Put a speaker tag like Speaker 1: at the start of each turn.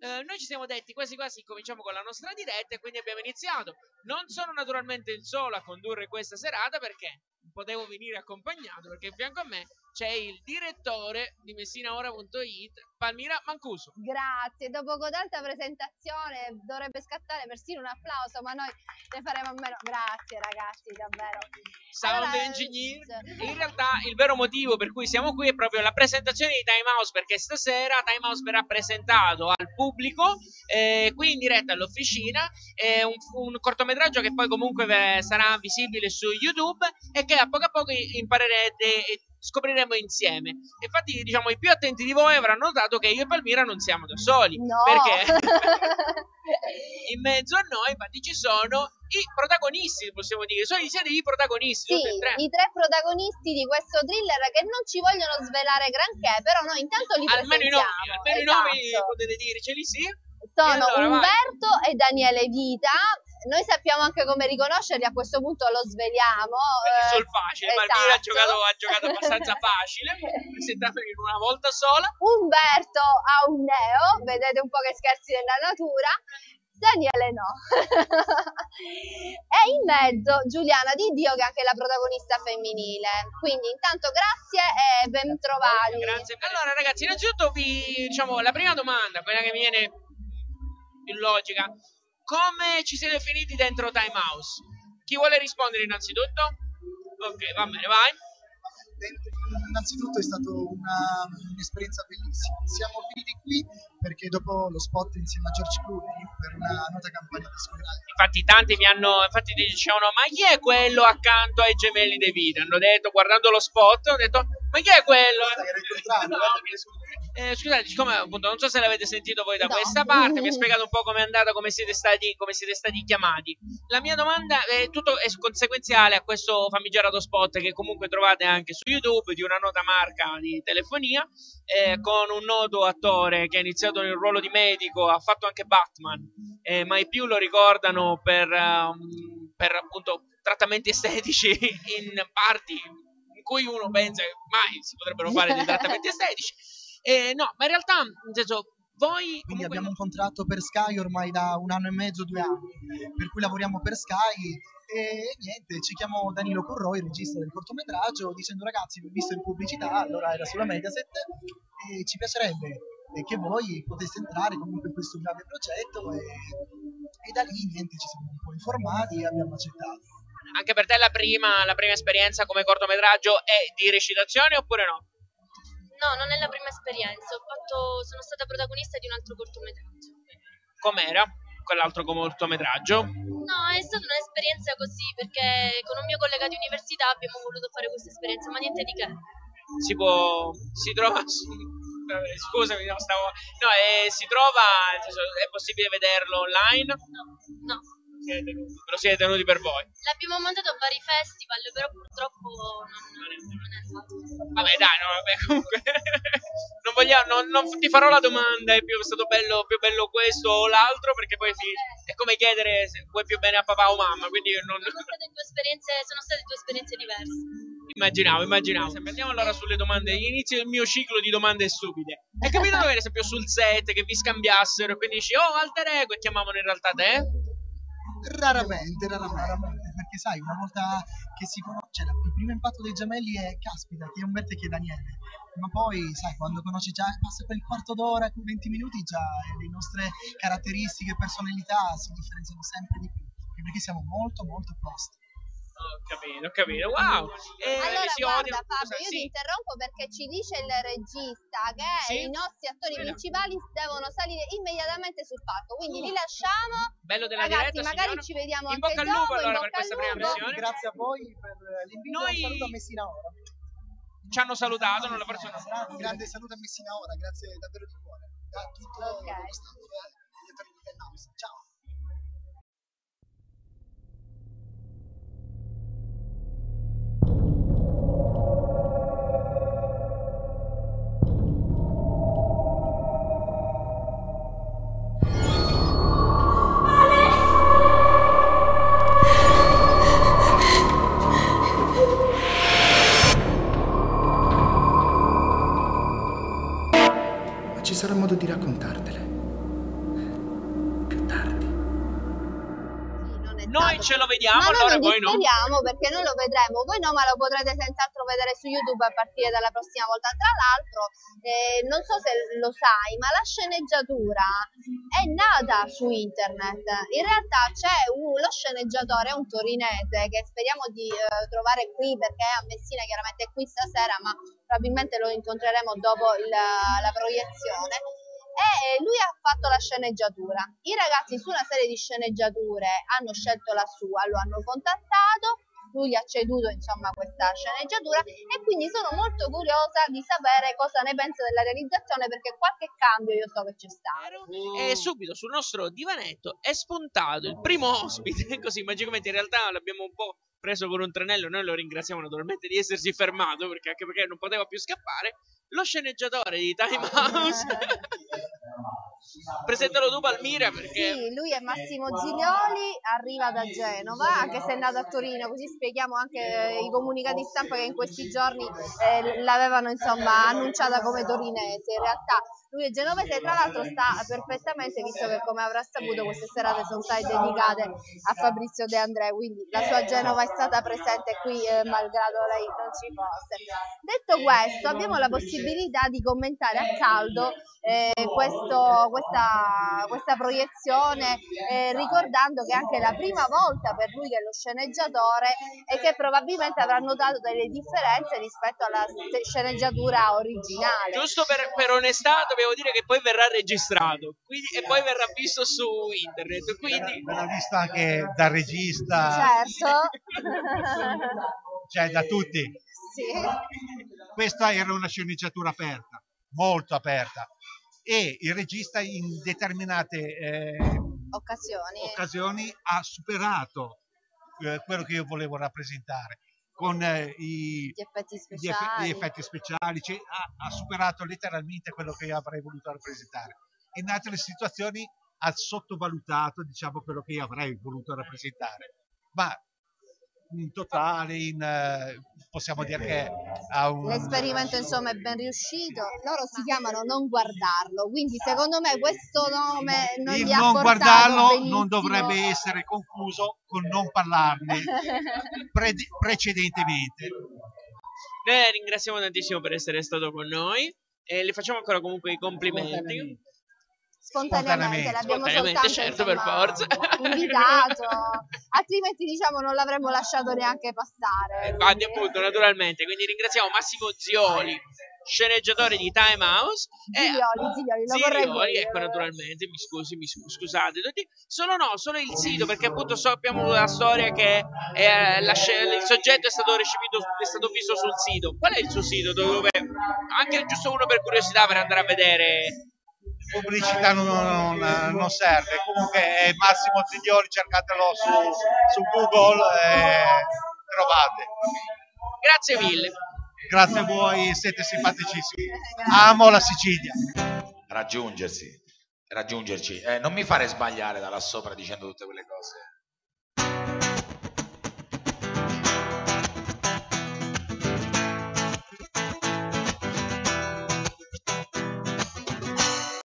Speaker 1: noi ci siamo detti quasi quasi cominciamo con la nostra diretta e quindi abbiamo iniziato. Non sono naturalmente il solo a condurre questa serata perché potevo venire accompagnato, perché in fianco a me c'è il direttore di messinaora.it, Palmira Mancuso.
Speaker 2: Grazie, dopo tanta presentazione dovrebbe scattare persino un applauso, ma noi ne faremo a meno. Grazie ragazzi, davvero.
Speaker 1: Sound engineer. In realtà il vero motivo per cui siamo qui è proprio la presentazione di Time House, perché stasera Time House verrà presentato al pubblico qui in diretta all'officina. È un cortometraggio che poi comunque sarà visibile su YouTube e che a poco imparerete e scopriremo insieme. Infatti, diciamo, i più attenti di voi avranno notato che io e Palmira non siamo da soli,
Speaker 2: no.
Speaker 1: Perché in mezzo a noi infatti ci sono i protagonisti, possiamo dire. Siete i protagonisti,
Speaker 2: sì, i tre protagonisti di questo thriller che non ci vogliono svelare granché, però noi intanto li presentiamo.
Speaker 1: Almeno i nomi potete dirceli, sì.
Speaker 2: Sono allora, Umberto e Daniele Vita. Noi sappiamo anche come riconoscerli, a questo punto lo sveliamo.
Speaker 1: Sul facile, esatto. Palmira ha giocato abbastanza facile, presentato in una volta sola.
Speaker 2: Umberto ha un neo, vedete un po' che scherzi della natura. Daniele no. E in mezzo Giuliana Di Dio, che è anche la protagonista femminile. Quindi intanto grazie e ben trovati.
Speaker 1: Grazie. Allora ragazzi, innanzitutto diciamo la prima domanda, quella che mi viene più logica: come ci siete finiti dentro Time House? Chi vuole rispondere innanzitutto? Ok, va bene, vai.
Speaker 3: Innanzitutto è stata un'esperienza bellissima. Siamo finiti qui perché dopo lo spot insieme a George Clooney per una nota campagna discografica.
Speaker 1: Infatti tanti dicevano: ma chi è quello accanto ai gemelli De Vita? Hanno detto, guardando lo spot, ho detto: ma chi è quello? Scusate, siccome appunto non so se l'avete sentito voi da questa parte, mi ha spiegato un po' com'è andata, come siete stati chiamati. La mia domanda è conseguenziale a questo famigerato spot che comunque trovate anche su YouTube, di una nota marca di telefonia, con un noto attore che ha iniziato nel ruolo di medico, ha fatto anche Batman, ma i più lo ricordano per appunto trattamenti estetici in parti in cui uno pensa che mai si potrebbero fare dei trattamenti estetici. No, ma in realtà, nel senso, voi...
Speaker 3: Quindi abbiamo un contratto per Sky ormai da 1 anno e mezzo, 2 anni, per cui lavoriamo per Sky e niente, ci chiamò Danilo Corroi, il regista del cortometraggio, dicendo: ragazzi, vi ho visto in pubblicità, allora era sulla Mediaset, e ci piacerebbe che voi poteste entrare comunque in questo grande progetto, e da lì niente, ci siamo un po' informati e abbiamo accettato.
Speaker 1: Anche per te la prima esperienza come cortometraggio è di recitazione oppure no?
Speaker 4: No, non è la prima esperienza, sono stata protagonista di un altro cortometraggio.
Speaker 1: Com'era quell'altro cortometraggio?
Speaker 4: No, è stata un'esperienza così, perché con un mio collega di università abbiamo voluto fare questa esperienza, ma niente di che.
Speaker 1: Si trova... Scusami, si trova, è possibile vederlo online?
Speaker 4: No.
Speaker 1: Me lo siete tenuti per voi?
Speaker 4: L'abbiamo mandato a vari festival, però purtroppo non è andato.
Speaker 1: Vabbè dai, comunque non ti farò la domanda, è stato più bello questo o l'altro, perché poi è come chiedere se vuoi più bene a papà o mamma, quindi
Speaker 4: sono state due esperienze diverse.
Speaker 1: Immaginavo. Andiamo allora sulle domande. Inizio il mio ciclo di domande stupide. È capitato per esempio sul set che vi scambiassero e quindi dici: oh, alter ego, e chiamavano in realtà te?
Speaker 3: Raramente, perché sai, una volta che si conosce, il primo impatto dei gemelli è: caspita, chi è Umberto e chi è Daniele, ma poi sai, quando conosci già, passa quel quarto d'ora, 20 minuti, già le nostre caratteristiche e personalità si differenziano sempre di più, perché siamo molto molto opposti.
Speaker 1: Ho capito, wow.
Speaker 2: Allora guarda Fabio, io ti interrompo perché ci dice il regista che i nostri attori principali devono salire immediatamente sul palco, quindi li lasciamo.
Speaker 1: Bello della
Speaker 2: ragazzi,
Speaker 1: diretta,
Speaker 2: magari
Speaker 1: signora.
Speaker 2: ci vediamo
Speaker 1: in
Speaker 2: anche
Speaker 1: bocca al lupo allora per questa prima missione.
Speaker 3: Grazie a voi per l'invito. Un saluto a Messina Ora.
Speaker 1: Ci hanno salutato, non la persona.
Speaker 3: Un grande saluto a Messina Ora, grazie davvero di cuore a tutto lo staff degli attori di Time House. Ciao. Ci sarà modo di raccontartele.
Speaker 1: Noi ce lo vediamo,
Speaker 2: ma
Speaker 1: allora
Speaker 2: noi
Speaker 1: voi no.
Speaker 2: speriamo, perché noi lo vedremo, voi no, ma lo potrete senz'altro vedere su YouTube a partire dalla prossima volta. Tra l'altro, non so se lo sai, ma la sceneggiatura è nata su internet. In realtà c'è lo sceneggiatore, è un torinese, che speriamo di trovare qui, perché a Messina chiaramente è qui stasera, ma probabilmente lo incontreremo dopo la proiezione. E lui ha fatto la sceneggiatura. I ragazzi su una serie di sceneggiature hanno scelto la sua, lo hanno contattato, lui ha ceduto insomma questa sceneggiatura e quindi sono molto curiosa di sapere cosa ne pensa della realizzazione, perché qualche cambio io so che c'è stato.
Speaker 1: E subito sul nostro divanetto è spuntato il primo ospite, così magicamente, in realtà l'abbiamo un po' preso con un tranello, noi lo ringraziamo naturalmente di essersi fermato, perché anche perché non poteva più scappare, lo sceneggiatore di Time House. Presentalo tu, Palmira, perché...
Speaker 2: Sì, lui è Massimo Zilioli, arriva da Genova, anche se è nato a Torino, così spieghiamo anche i comunicati stampa che in questi giorni l'avevano insomma annunciata come torinese. In realtà lui è genovese e tra l'altro sta perfettamente, visto che come avrà saputo queste serate sono state dedicate a Fabrizio De André, quindi la sua Genova è stata presente qui malgrado lei non ci fosse. Detto questo, abbiamo la possibilità di commentare a caldo questa proiezione, ricordando che è anche la prima volta per lui che è lo sceneggiatore e che probabilmente avrà notato delle differenze rispetto alla sceneggiatura originale.
Speaker 1: Giusto per onestà dobbiamo dire che poi verrà registrato, quindi, e poi verrà visto su internet, quindi...
Speaker 5: Verrà visto anche dal regista,
Speaker 2: certo.
Speaker 5: cioè da tutti.
Speaker 2: Sì.
Speaker 5: Questa era una sceneggiatura aperta, molto aperta, e il regista in determinate occasioni ha superato quello che io volevo rappresentare con gli effetti speciali, cioè, ha superato letteralmente quello che io avrei voluto rappresentare. In altre situazioni ha sottovalutato, diciamo, quello che io avrei voluto rappresentare, ma in totale possiamo dire che
Speaker 2: l'esperimento insomma è ben riuscito. Loro si chiamano Non Guardarlo, quindi secondo me questo nome non
Speaker 5: il
Speaker 2: li ha
Speaker 5: non
Speaker 2: portato
Speaker 5: guardarlo
Speaker 2: benissimo.
Speaker 5: Non dovrebbe essere confuso con non parlarne precedentemente.
Speaker 1: Noi ringraziamo tantissimo per essere stato con noi e le facciamo ancora comunque i complimenti.
Speaker 2: Spontaneamente l'abbiamo soltanto
Speaker 1: certo, per forza
Speaker 2: invitato, altrimenti diciamo non l'avremmo lasciato neanche passare.
Speaker 1: Infatti, appunto, naturalmente, quindi ringraziamo Massimo Zioli, sceneggiatore di Time House.
Speaker 2: Ziglioli,
Speaker 1: ecco, naturalmente, scusate tutti. Solo il sito, perché appunto sappiamo la storia che il soggetto è stato recepito, è stato visto sul sito. Qual è il suo sito? Dove anche giusto uno per curiosità, per andare a vedere.
Speaker 5: Pubblicità non serve, comunque è Massimo Ziglioli, cercatelo su Google e trovate.
Speaker 1: Grazie mille.
Speaker 5: Grazie a voi, siete simpaticissimi. Amo la Sicilia.
Speaker 6: Raggiungerci, non mi fare sbagliare da là sopra dicendo tutte quelle cose.